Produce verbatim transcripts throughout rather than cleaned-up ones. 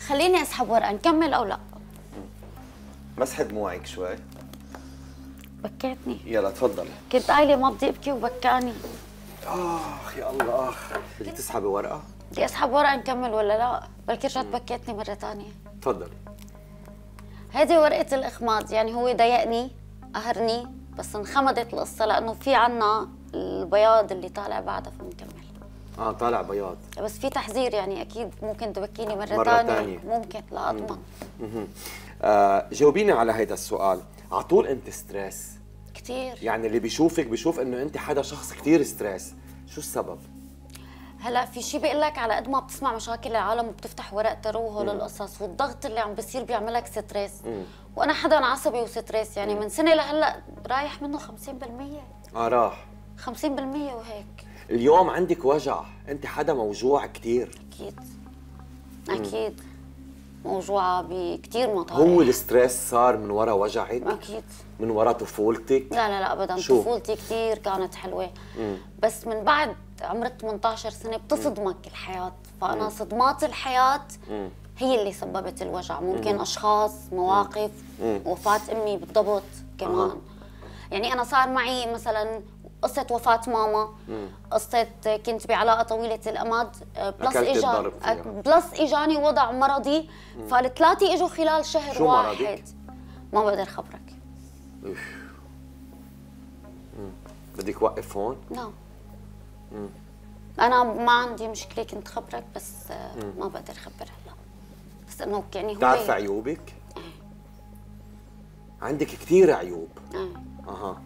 خليني اسحب ورقه، نكمل او لا؟ مسحي دموعك شوي. بكيتني. يلا تفضلي. كنت قايله ما بدي ابكي وبكاني. اخ يا الله. بدك تسحبي ورقه؟ بدي اسحب ورقه نكمل ولا لا؟ بلكي رجعت بكيتني مره ثانيه. تفضلي. هذه ورقه الاخماد، يعني هو ضايقني قهرني بس انخمدت القصه لانه في عنا البياض اللي طالع بعدها فبنكمل. اه طالع بياض. بس في تحذير، يعني اكيد ممكن تبكيني مره, مرة ثانيه. تانية. ممكن لا اضمن. آه جاوبيني على هيدا السؤال، على طول انت ستريس؟ كثير. يعني اللي بيشوفك بيشوف انه انت حدا شخص كثير ستريس، شو السبب؟ هلا في شيء بيقول لك على قد ما بتسمع مشاكل العالم وبتفتح ورق تارو وهول القصص والضغط اللي عم بيصير بيعملك ستريس. مم. وانا حدا عصبي وستريس، يعني من سنه لهلا رايح منه خمسين بالمية. اه راح خمسين بالمية وهيك. اليوم عندك وجع، انت حدا موجوع كثير. اكيد اكيد موجوعه بكثير مطارح. هو الستريس صار من وراء وجعك؟ اكيد من وراء طفولتك؟ لا لا لا ابدا، شو؟ طفولتي كثير كانت حلوه. مم. بس من بعد عمر ثمانية عشر سنه بتصدمك الحياه، فانا مم. صدمات الحياه مم. هي اللي سببت الوجع. ممكن مم. اشخاص، مواقف، مم. وفاه امي بالضبط كمان. أه. يعني انا صار معي مثلا قصة وفاة ماما، مم. قصة كنت بعلاقة طويلة الأمد، بلس إجا بلس إجاني وضع مرضي، فالثلاثة إجوا خلال شهر شو واحد. مرضك؟ ما بقدر خبرك. بدك وقف هون؟ لا. مم. أنا ما عندي مشكلة كنت خبرك، بس مم. ما بقدر خبر هلا. بس إنه يعني هو بتعرفي عيوبك؟ ايه. عندك كثير عيوب. ايه. اها.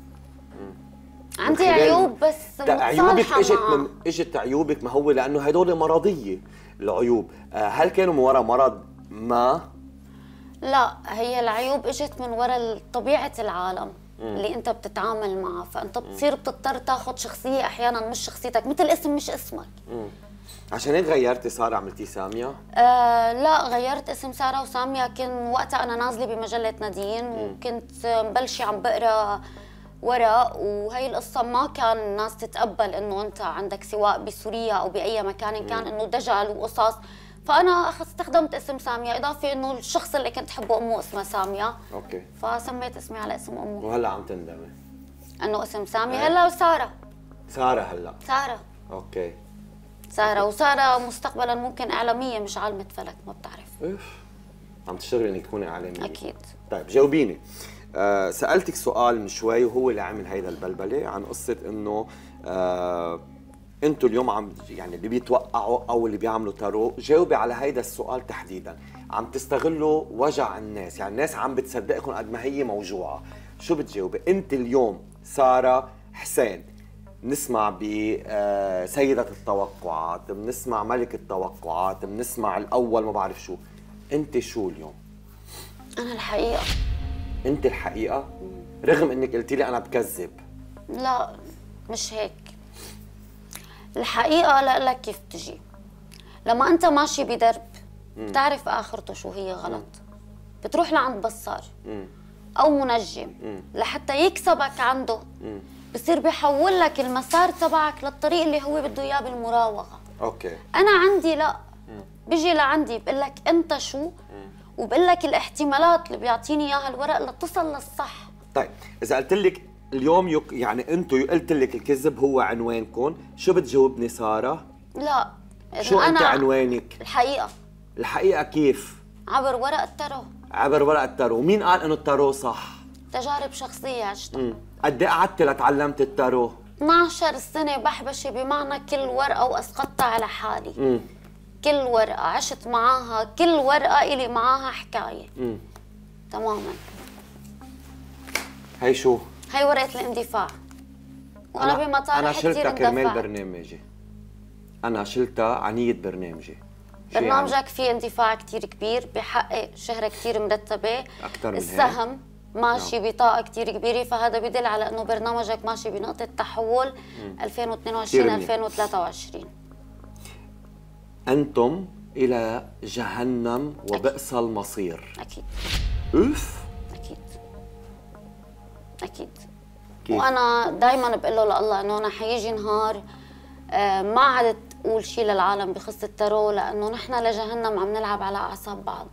عندي عيوب بس عيوبك اجت من اجت عيوبك، ما هو لانه هدول مرضيه العيوب. هل كانوا من وراء مرض ما؟ لا، هي العيوب اجت من وراء طبيعه العالم مم. اللي انت بتتعامل معه، فانت بتصير بتضطر تاخذ شخصيه احيانا مش شخصيتك، مثل اسم مش اسمك. مم. عشان هيك غيرتي ساره عملتي ساميه؟ آه لا، غيرت اسم ساره وساميه. كان وقتها انا نازله بمجله نادين وكنت مبلشه عم بقرا ورق، وهي القصه ما كان الناس تتقبل انه انت عندك سواء بسوريا او باي مكان كان انه دجل وقصص، فانا استخدمت اسم ساميه، اضافه انه الشخص اللي كنت حبه امه اسمها ساميه. اوكي. فسميت اسمي على اسم امه. وهلا عم تندمي انه اسم ساميه؟ هلا وساره. ساره هلا. ساره. اوكي. ساره، وساره مستقبلا ممكن اعلاميه مش عالمه فلك، ما بتعرف. اف عم تشتغلي انك تكوني اعلاميه. اكيد. طيب جاوبيني. آه سألتك سؤال من شوي وهو اللي عمل هيدا البلبله، عن قصه انه آه انتوا اليوم عم يعني اللي بيتوقعوا او اللي بيعملوا تارو، جاوبي على هيدا السؤال تحديدا. عم تستغلوا وجع الناس، يعني الناس عم بتصدقكم قد ما هي موجوعه، شو بتجاوبي؟ انت اليوم ساره حسين، بنسمع بسيدة التوقعات، بنسمع ملك التوقعات، بنسمع الاول ما بعرف شو، انت شو اليوم؟ انا الحقيقه. انت الحقيقه؟ رغم انك قلتي لي انا بكذب. لا مش هيك. الحقيقه لك كيف تجي لما انت ماشي بدرب بتعرف اخرته شو هي غلط، بتروح لعند بصار او منجم لحتى يكسبك عنده، بصير بيحول لك المسار تبعك للطريق اللي هو بده اياه بالمراوغه. اوكي. انا عندي لا، بيجي لعندي بقول لك انت شو، وبقول لك الاحتمالات اللي بيعطيني اياها الورق لتصل للصح. طيب اذا قلت لك اليوم يك يعني انتم قلت لك الكذب هو عنوانكم، شو بتجاوبني ساره؟ لا شو أنا انت عنوانك؟ الحقيقه. الحقيقه كيف؟ عبر ورق التارو. عبر ورق التارو، ومين قال انه التارو صح؟ تجارب شخصيه عشتها. قد ايه قعدتي لتعلمت التارو؟ اثنعش سنه بحبشه، بمعنى كل ورقه واسقطتها على حالي. مم. كل ورقه عشت معاها، كل ورقه الي معاها حكايه. مم. تماما. هي شو؟ هي ورقه الاندفاع. وانا بمطارح انا شلتها كرمال اندفع. برنامجي. انا شلتها عنية برنامجي. برنامجك يعني؟ فيه اندفاع كثير كبير، بحقق شهره كثير مرتبه، اكثر من السهم هيك. ماشي نعم. بطاقه كثير كبيره، فهذا بدل على انه برنامجك ماشي بنقطه تحول ألفين واثنين وعشرين ألفين وثلاثة وعشرين. انتم الى جهنم وبئس المصير. اكيد. اوف. اكيد اكيد. كيف؟ وانا دائما بقول له لله انه انا حيجي نهار آه ما عدت اقول شيء للعالم بخص التارو، لانه نحن لجهنم عم نلعب على اعصاب بعض،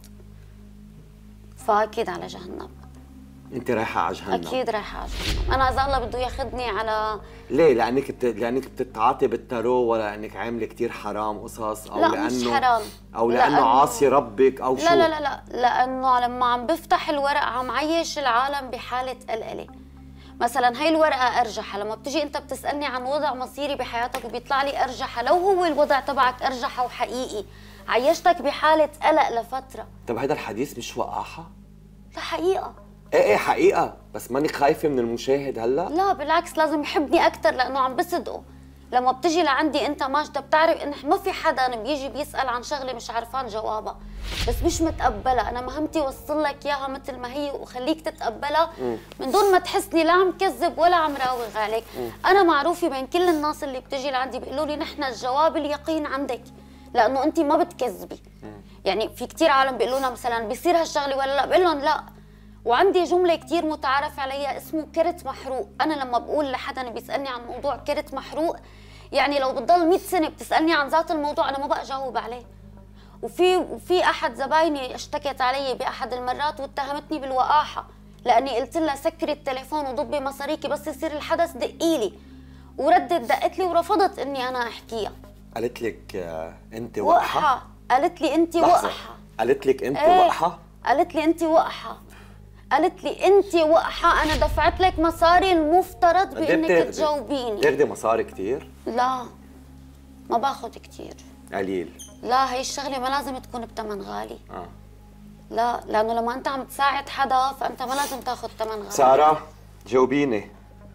فاكيد على جهنم. انت رايحه على جهنم؟ اكيد رايحه على جهنم. انا اذا الله بده ياخذني على ليه؟ لانك بت... لانك بتتعاطي بالتارو، ولا لانك عامله كثير حرام قصص، او لا لانه مش حرام، او لانه لأنه... عاصي ربك او لا شو؟ لا لا لا لانه لما عم بفتح الورق عم عيش العالم بحاله قلقله. مثلا هي الورقه ارجحه، لما بتجي انت بتسالني عن وضع مصيري بحياتك وبيطلع لي ارجحه، لو هو الوضع تبعك ارجحه وحقيقي عيشتك بحاله قلق لفتره. طب هذا الحديث مش وقاحه؟ لا حقيقه. ايه ايه حقيقه، بس ماني خايفه من المشاهد هلا؟ لا بالعكس، لازم يحبني اكثر لانه عم بصدقه. لما بتجي لعندي انت ماجدة بتعرف ان ما في حدا بيجي بيسال عن شغله مش عارفان جوابها، بس مش متقبلها. انا مهمتي اوصل لك اياها مثل ما هي وخليك تتقبلها من دون ما تحسني لا عم كذب ولا عم راوغ عليك. انا معروفه بين كل الناس اللي بتجي لعندي بيقولوا لي نحن الجواب اليقين عندك، لانه انت ما بتكذبي. يعني في كثير عالم بيقولوا لنا مثلا بيصير هالشغله ولا لا، بقول لهم لا. وعندي جمله كثير متعارف عليها اسمه كرت محروق. انا لما بقول لحدا بيسالني عن موضوع كرت محروق، يعني لو بتضل مئة سنه بتسالني عن ذات الموضوع انا ما بقى جاوب عليه. وفي وفي احد زبايني اشتكت علي باحد المرات واتهمتني بالوقاحه، لاني قلت لها سكري التليفون وضبي مصاريكي بس يصير الحدث دقي لي، وردت دقت لي ورفضت اني انا احكيها. قالت لك آه انت وقحه؟ وقحه. قالت لي انت وقحه. قالت لك انت ايه؟ وقحه؟ قالت لي انت وقحه. قالت لي انت وقحه، انا دفعت لك مصاري المفترض بانك تجاوبيني. بتاخدي مصاري كثير؟ لا ما باخذ كثير، قليل. لا هي الشغله ما لازم تكون بثمن غالي. اه لا، لانه لما انت عم تساعد حدا فانت ما لازم تاخذ ثمن غالي. ساره جاوبيني.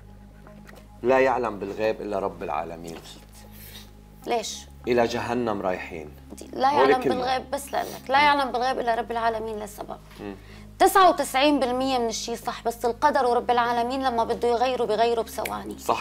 لا يعلم بالغيب الا رب العالمين. ليش؟ الى جهنم رايحين. لا يعلم بالغيب، بس لك لا يعلم بالغيب الا رب العالمين لسبب. تسعة وتسعين بالمئة من الشيء صح، بس القدر ورب العالمين لما بده يغيره بغيره بثواني. صح.